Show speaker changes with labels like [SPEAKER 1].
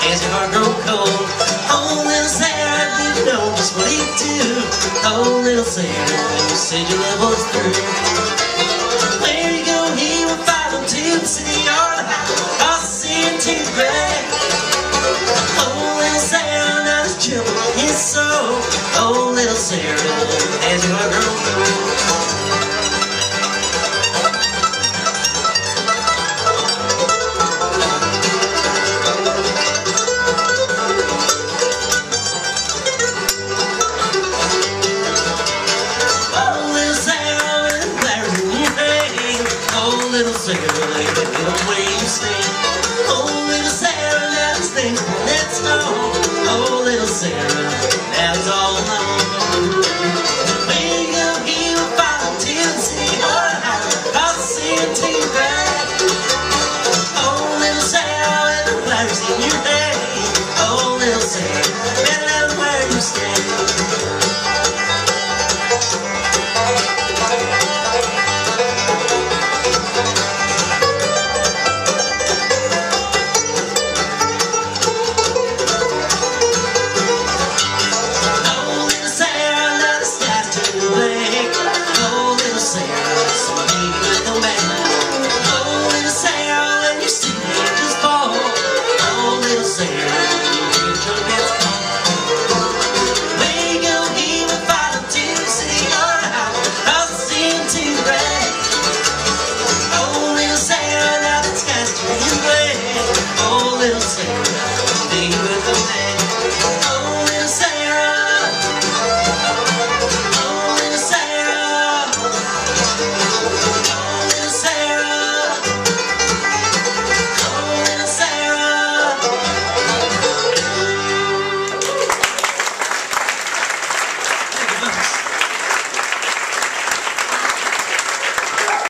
[SPEAKER 1] as your heart grow cold. Oh, little Sarah, did you know just what he'd do? Oh, little Sarah, when you said your love was through. Where you go, he will follow to the city or the house, across the sea into the grave. Oh, little Sarah, now there's trouble in his soul. Oh, little Sarah, as your heart grow cold. Little Sarah, lay the way you stand. Oh, little Sarah, now these things let's go. Oh, little Sarah, now it's all alone. Where you go, he will follow to the city or the house, across the sea into your grave. Oh, little Sarah, with the flowers in your hair. Oh, little Sarah, better than where you stand. Little Sarah,